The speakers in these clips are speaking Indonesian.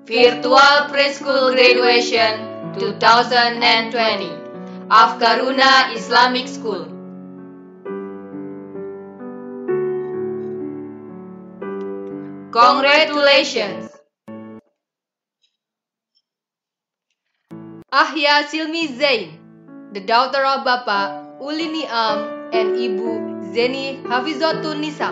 Virtual Preschool Graduation 2020 of Karuna Islamic School. Congratulations! Ahya Silmi Zain, the daughter of Bapak Uli Niam and Ibu Zeni Hafizatun Nisa.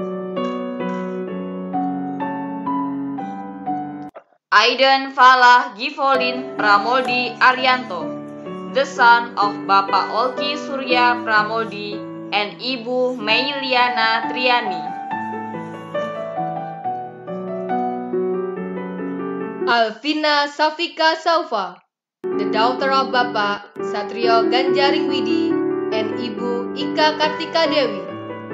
Aiden Falah Givolin Pramodi Arianto, the son of Bapak Olki Surya Pramodi and Ibu Meiliana Triani. Alvina Safika Saufa, the daughter of Bapak Satrio Ganjaring Widi and Ibu Ika Kartika Dewi.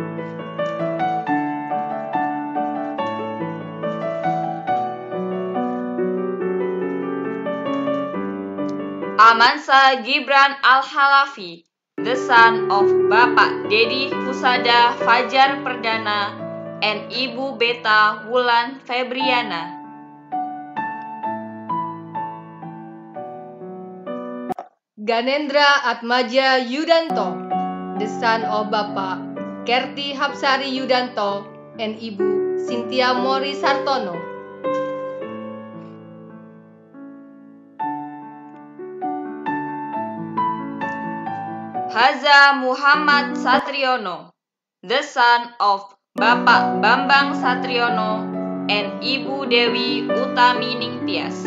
Amansa Gibran Al-Halafi, the son of Bapak Dedi Fusada Fajar Perdana and Ibu Beta Wulan Febriana. Ganendra Atmaja Yudanto, the son of Bapak Kerti Hapsari Yudanto and Ibu Cynthia Mori Sartono. Haza Muhammad Satriono, the son of Bapak Bambang Satriono and Ibu Dewi Utami Ningtyas.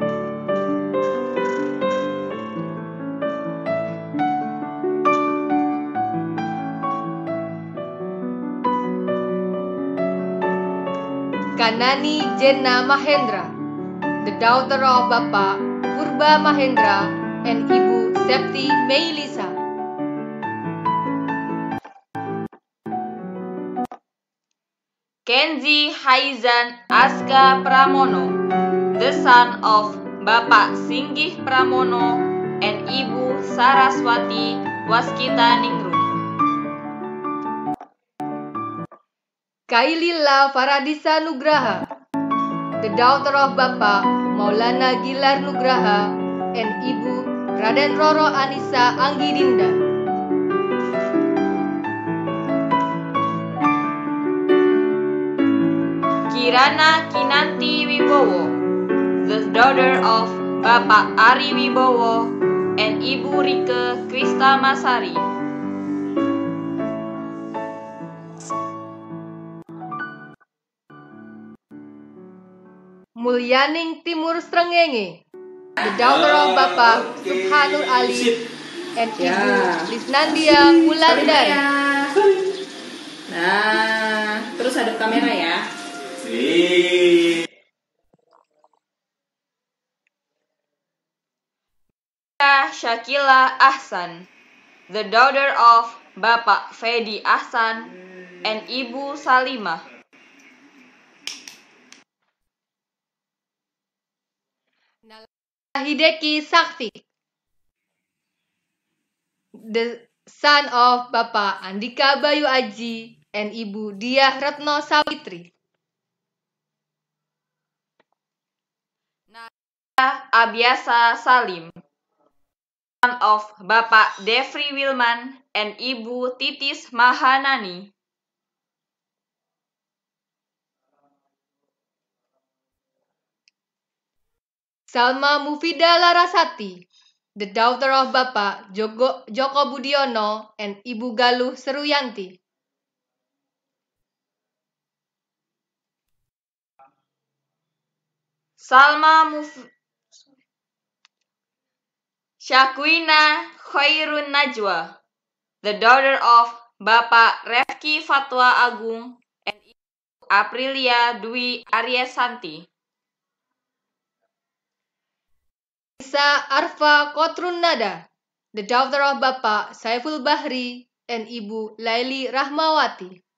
Kanani Jenna Mahendra, the daughter of Bapak Purba Mahendra and Ibu Septi Meilisa. Kenzi Haizan Aska Pramono, the son of Bapak Singgih Pramono and Ibu Saraswati Waskita Ningrum. Kailila Faradisa Nugraha, the daughter of Bapak Maulana Gilar Nugraha and Ibu Raden Roro Anissa Anggidinda. Kirana Kinanti Wibowo, the daughter of Bapak Ari Wibowo and Ibu Rike Krista Masari. Mulyaning Timur Srengenge, the daughter of Bapak Subhanur Ali and Ibu Lisnandia Wulandari. Nah, terus hadap kamera ya. Shakila Ahsan, the daughter of Bapak Fedi Ahsan and Ibu Salimah. Hideki Sakti, the son of Bapak Andika Bayu Aji and Ibu Diah Retno Sawitri. Abiasa Salim, son of Bapak Devri Wilman and Ibu Titis Mahanani. Salma Mufida Larasati, the daughter of Bapak Joko Budiono and Ibu Galuh Seruyanti. Syakwina Khairun Najwa, the daughter of Bapak Refki Fatwa Agung and Ibu Aprilia Dwi Aryasanti. Isa Arfa Kotrun Nada, the daughter of Bapak Saiful Bahri and Ibu Laili Rahmawati.